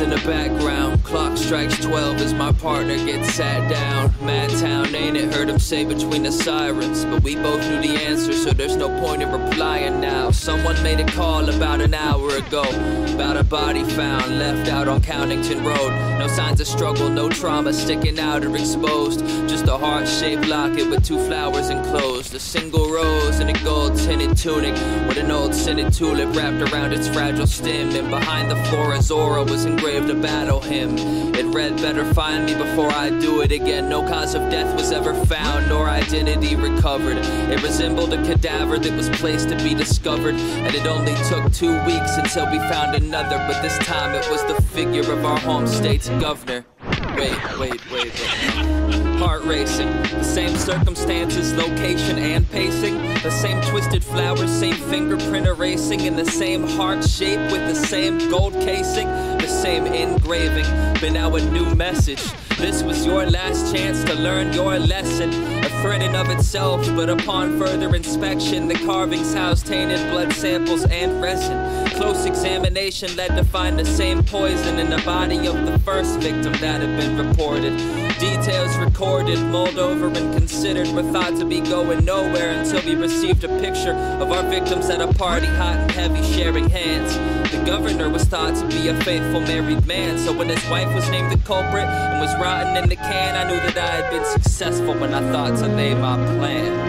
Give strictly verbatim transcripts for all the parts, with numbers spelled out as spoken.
in the background. Clock strikes twelve as my partner gets sat down. Mad town, ain't it? Heard him say between the sirens, but we both knew the answer, so there's no point in replying now. Someone made a call about an hour ago about a body found left out on Countington Road. No signs of struggle, no trauma sticking out or exposed, just a heart-shaped locket with two flowers enclosed. A single rose in a gold-tinted tunic with an old scented tulip wrapped around its fragile stem, and behind the flora's aura was engraved a battle hymn. It read, "Better find me before I do it again." No cause of death was ever found, nor identity recovered. It resembled a cadaver that was placed to be discovered, and it only took two weeks until we found another, but this time it was the figure of our home state's governor. Wait, wait, wait, wait. Heart racing, the same circumstances, location and pacing, the same twisted flowers, same fingerprint erasing, in the same heart shape with the same gold casing, the same engraving, but now a new message. This was your last chance to learn your lesson. A threat in of itself, but upon further inspection, the carvings housed tainted blood samples and resin. Close examination led to find the same poison in the body of the first victim that had been reported. Details recorded, mulled over and considered, were thought to be going nowhere until we received a picture of our victims at a party, hot and heavy, sharing hands. The governor was thought to be a faithful married man, so when his wife was named the culprit and was rotten in the can, I knew that I had been successful when I thought to lay my plan.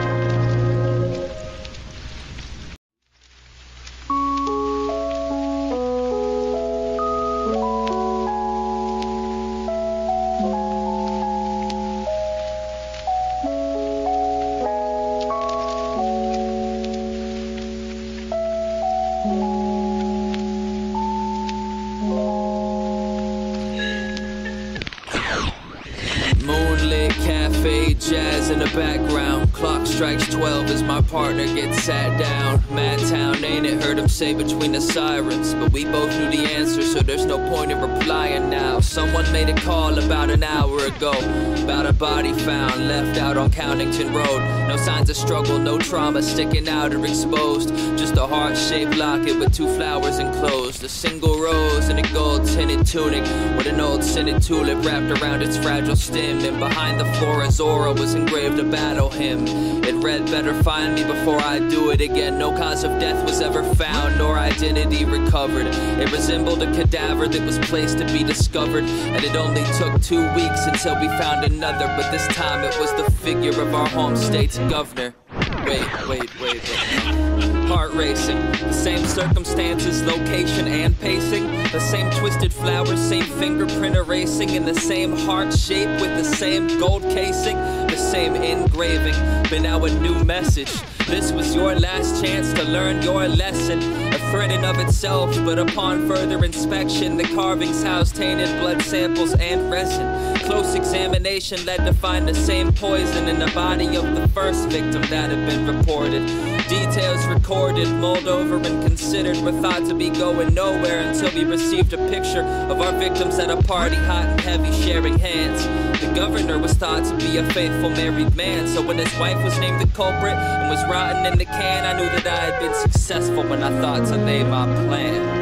Moonlit cafe, jazz in the background. Clock strikes twelve as my partner gets sat down. Mad town, ain't it? Heard him say between the sirens, but we both knew the answer, so there's no point in replying now. Someone made a call about an hour ago about a body found left out on Countington Road. No signs of struggle, no trauma sticking out or exposed, just a heart-shaped locket with two flowers enclosed. A single rose in a gold-tinted tunic with an old scented tulip wrapped around its fragile stem, and behind the flora's aura was engraved a battle hymn. It read, "Better find me before I do it again." No cause of death was ever found, nor identity recovered. It resembled a cadaver that was placed to be discovered, and it only took two weeks until we found another, but this time it was the figure of our home state's governor. Wait, wait, wait, wait. Heart racing, the same circumstances, location and pacing, the same twisted flowers, same fingerprint erasing, in the same heart shape with the same gold casing, the same engraving, but now a new message. This was your last chance to learn your lesson. A threat in of itself, but upon further inspection, the carvings housed tainted blood samples and resin. Close examination led to find the same poison in the body of the first victim that had been reported. Details recorded, mulled over and considered, were thought to be going nowhere until we received a picture of our victims at a party, hot and heavy, sharing hands. The governor was thought to be a faithful married man, so when his wife was named the culprit and was rotten in the can, I knew that I had been successful when I thought to lay my plan.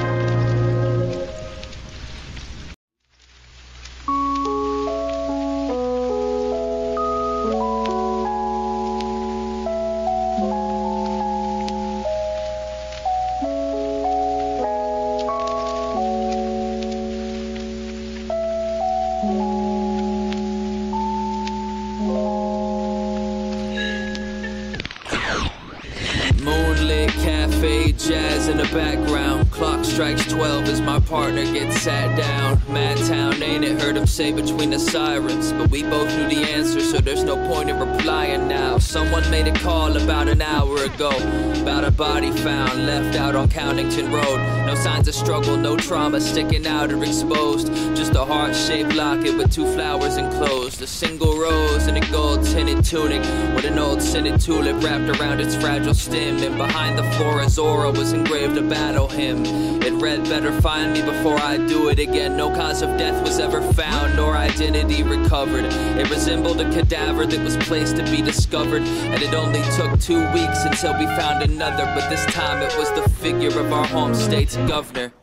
Moonlit cafe, jazz in the background. Clock strikes twelve as my partner gets sat down. Mad town, ain't it? Heard him say between the sirens, but we both knew the answer, so there's no point in replying now. Someone made a call about an hour ago about a body found left out on Countington Road. No signs of struggle, no trauma sticking out or exposed, just a heart-shaped locket with two flowers enclosed. A single rose in a gold-tinted tunic with an old scented tulip wrapped around its fragile stem, and behind the flora's aura was engraved a battle hymn. It read, "Better find me before I do it again." No cause of death was ever found, nor identity recovered. It resembled a cadaver that was placed to be discovered, and it only took two weeks until we found another, but this time it was the figure of our home state's governor. Wait,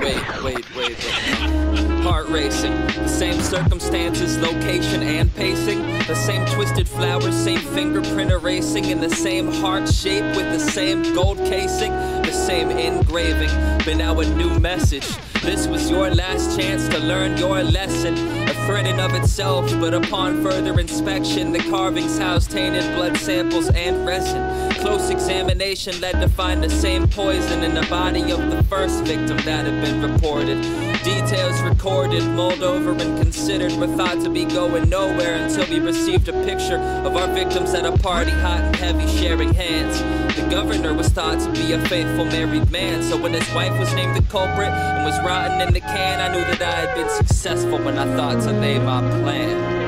Wait, wait, wait, wait. Heart racing, the same circumstances, location and pacing, the same twisted flowers, same fingerprint erasing, in the same heart shape with the same gold casing, the same engraving, but now a new message. This was your last chance to learn your lesson. A threat in of itself, but upon further inspection, the carvings housed tainted blood samples and resin. Close examination led to find the same poison in the body of the first victim that had been reported. Details recorded, mulled over and considered, were thought to be going nowhere until we received a picture of our victims at a party, hot and heavy, sharing hands. The governor was thought to be a faithful married man, so when his wife was named the culprit and was rotten in the can, I knew that I had been successful when I thought to lay my plan.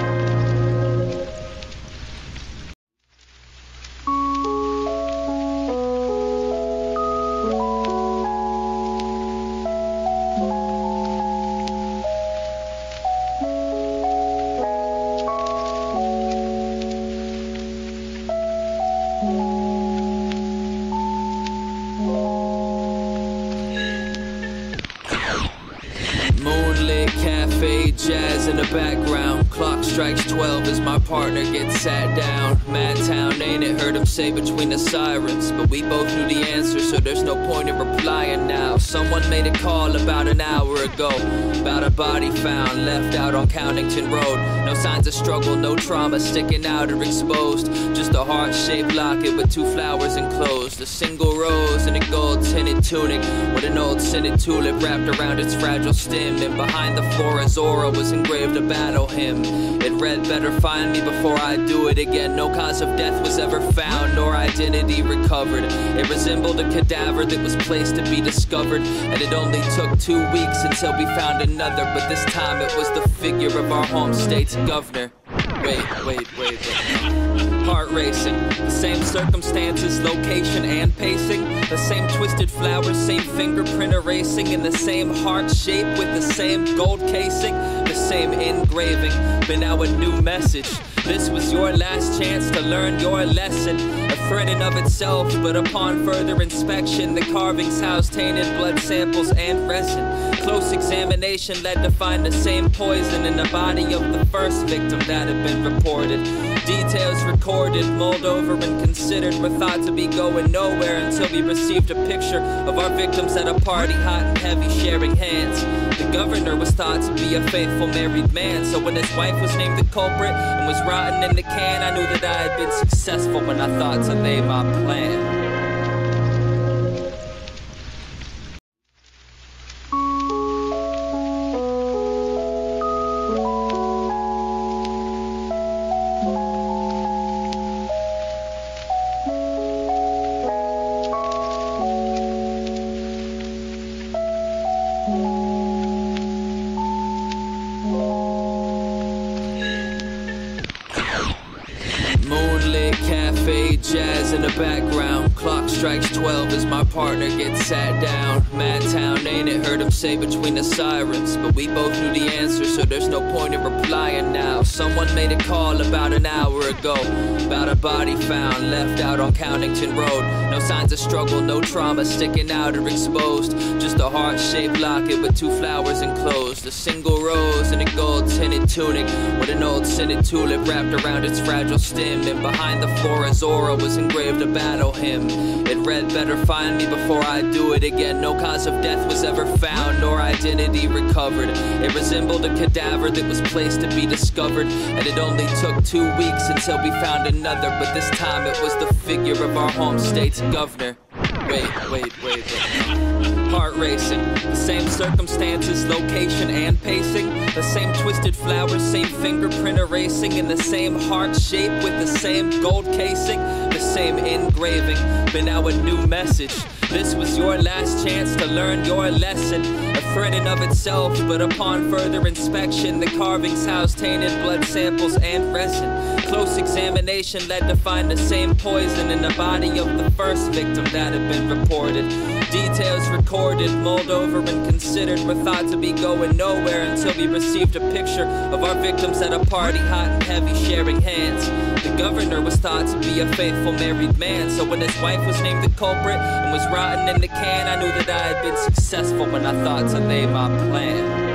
Moonlit cafe, jazz in the background. Clock strikes twelve as my partner gets sat down. Mad town, ain't it? Heard him say between the sirens, but we both knew the answer, so there's no point in replying now. Someone made a call about an hour ago about a body found left out on Countington Road. No signs of struggle, no trauma sticking out or exposed, just a heart-shaped locket with two flowers enclosed. A single rose in a gold-tinted tunic with an old scented tulip wrapped around its fragile stem, and behind the flora's aura was engraved a battle hymn. It read, "Better find me before I do it again." No cause of death was ever found, nor identity recovered. It resembled a cadaver that was placed to be discovered, and it only took two weeks until we found another, but this time it was the figure of our home state's governor. Wait, wait, wait, wait. Heart racing, the same circumstances, location and pacing, the same twisted flowers, same fingerprint erasing, in the same heart shape with the same gold casing, the same engraving, but now a new message. This was your last chance to learn your lesson. A threat in of itself, but upon further inspection, the carvings housed tainted blood samples and resin. Close examination led to find the same poison in the body of the first victim that had been reported. Details recorded, mulled over and considered, were thought to be going nowhere until we received a picture of our victims at a party, hot and heavy, sharing hands. The governor was thought to be a faithful married man, so when his wife was named the culprit and was rotten in the can, I knew that I had been successful when I thought to lay my plan. Moonlit cafe, jazz in the background. Clock strikes twelve as my partner gets sat down. Mad town, ain't it? Heard him say between the sirens, but we both knew the answer, so there's no point in replying now. Someone made a call about an hour ago about a body found left out on Countington Road. No signs of struggle, no trauma sticking out or exposed, just a heart-shaped locket with two flowers enclosed. A single rose in a gold-tinted tunic with an old scented tulip wrapped around its fragile stem, and behind the flora's aura was engraved a battle hymn. It read, "Better find me before I do it again." No cause of death was ever found, nor identity recovered. It resembled a cadaver that was placed to be discovered, and it only took two weeks until we found another, but this time it was the figure of our home state's governor. Wait, wait, wait, wait. Heart racing, the same circumstances, location and pacing, the same twisted flowers, same fingerprint erasing, in the same heart shape with the same gold casing, the same engraving, but now a new message. This was your last chance to learn your lesson. A threat in of itself, but upon further inspection, the carvings housed tainted blood samples and resin. Close examination led to find the same poison in the body of the first victim that had been reported. Details details recorded, mulled over and considered, were thought to be going nowhere until we received a picture of our victims at a party, hot and heavy, sharing hands. The governor was thought to be a faithful married man, so when his wife was named the culprit and was rotten in the can, I knew that I had been successful when I thought to lay my plan.